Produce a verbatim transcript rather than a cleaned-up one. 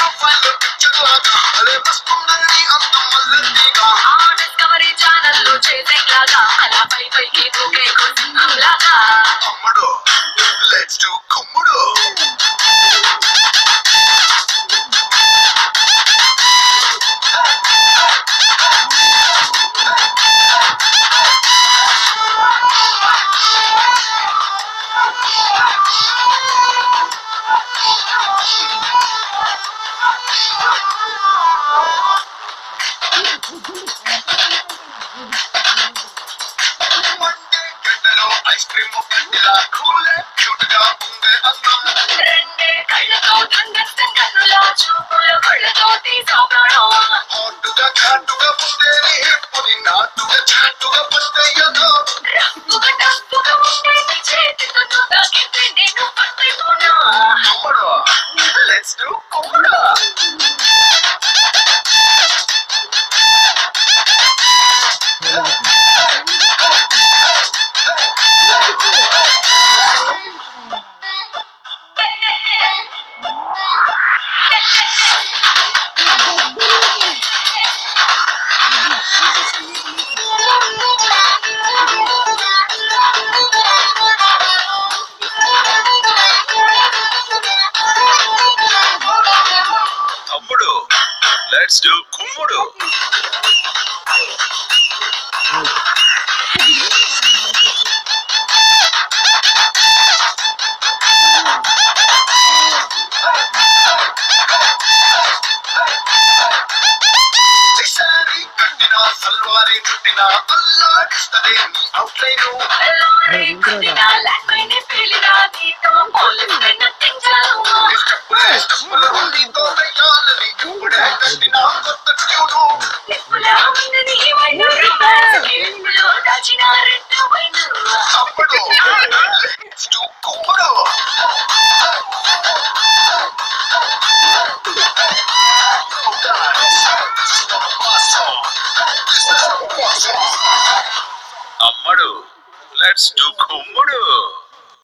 profile picture లాగా అలే వస్తుందని అందం మల్లెగా ఆ డిస్కవరీ ఛానల్ లో చేసింగ్ లాగా అలా పై పైకి దూకే సింహం లాగా అమ్మడు లెట్స్ డు కుమ్ముడు ఐస్ క్రీమ్ గడ్డిలా కూలే క్యూట్ గా ఉండే అందం రెండే కళ్ళతో దంగస్తం కన్నులా చూపుల కళ్ళతో తీసా ప్రాణం హాటుగా ఘాటుగా ఉండే నీ హిప్పుని నాటుగా చాటుగా పట్టయ్యదో రప్పుగా టప్పుగా ఉండే నీ చేతితో నువ్వు తాకితే నేను పట్టైపోనా అమ్మడు లెట్స్ డు కుమ్ముడు తమ్ముడు లెట్స్ డు కుమ్ముడు సారీ కట్టినా సల్వారీ చుట్టినా అల్లాడిస్తదే నీ అవుట్లైను స్టెప్పులే స్టెప్పులు నీతో వెయ్యాలని ఇప్పుడే కట్టినా కొత్త ట్యూను తమ్ముడు లెట్స్ డు కుమ్ముడు అమ్మడు లెట్స్ డు కుమ్ముడు